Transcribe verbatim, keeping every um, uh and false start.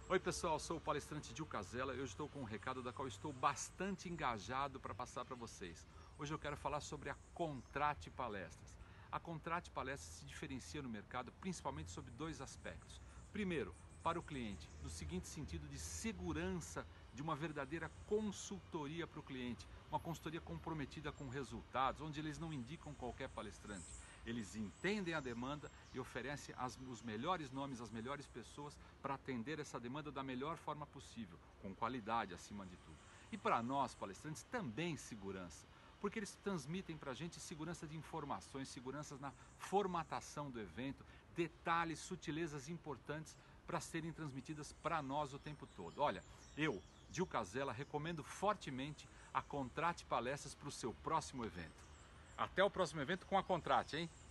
Oi pessoal, sou o palestrante Gil Casella e hoje estou com um recado da qual estou bastante engajado para passar para vocês. Hoje eu quero falar sobre a Contrate Palestras. A Contrate Palestras se diferencia no mercado principalmente sobre dois aspectos. Primeiro, para o cliente, no seguinte sentido de segurança de uma verdadeira consultoria para o cliente, uma consultoria comprometida com resultados, onde eles não indicam qualquer palestrante. Eles entendem a demanda e oferecem as, os melhores nomes, as melhores pessoas para atender essa demanda da melhor forma possível, com qualidade acima de tudo. E para nós, palestrantes, também segurança, porque eles transmitem para a gente segurança de informações, segurança na formatação do evento, detalhes, sutilezas importantes para serem transmitidas para nós o tempo todo. Olha, eu, Gil Casella, recomendo fortemente a Contrate Palestras para o seu próximo evento. Até o próximo evento com a Contrate, hein?